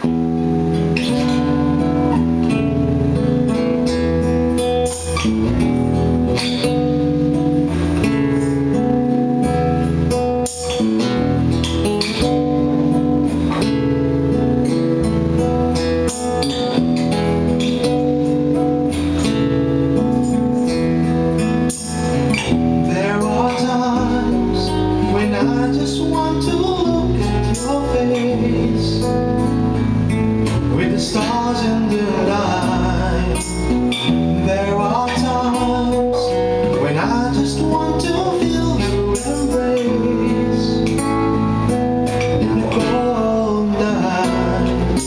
I just want to look at your face with the stars in the night. There are times when I just want to feel your embrace in the cold night.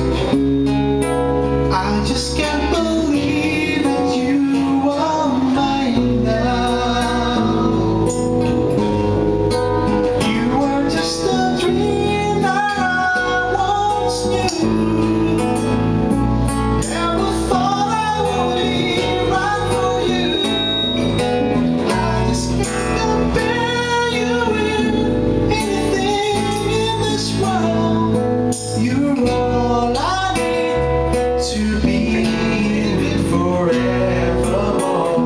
I just can't believe that you are mine now. You're all I need to be with forevermore.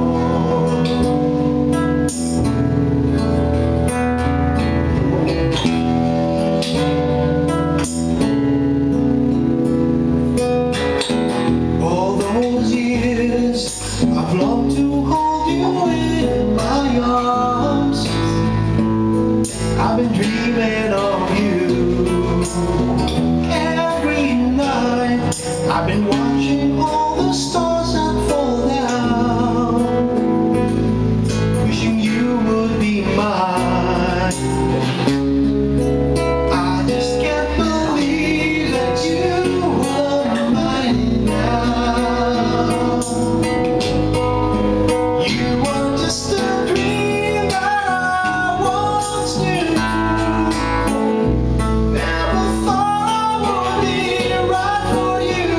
All those years I've longed to hold you in my arms. I've been dreaming of you. I've been watching all the stars that fall down, wishing you would be mine. I just can't believe that you are mine now. You were just a dream that I once knew. Never thought I would be right for you.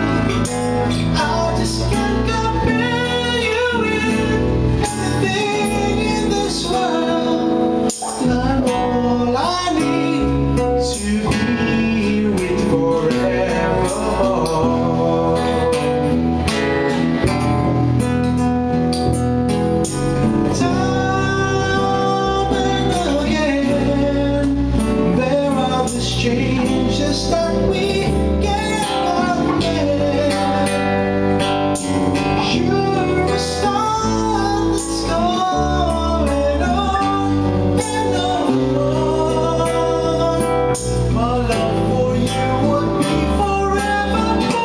I just can't compare you with anything in this world. I'm all I need to be with forevermore. Time and again, there are these changes that we cannot make. You're a star that's going on and on. My love for you would be forevermore.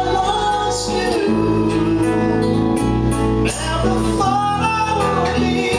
Never thought I would be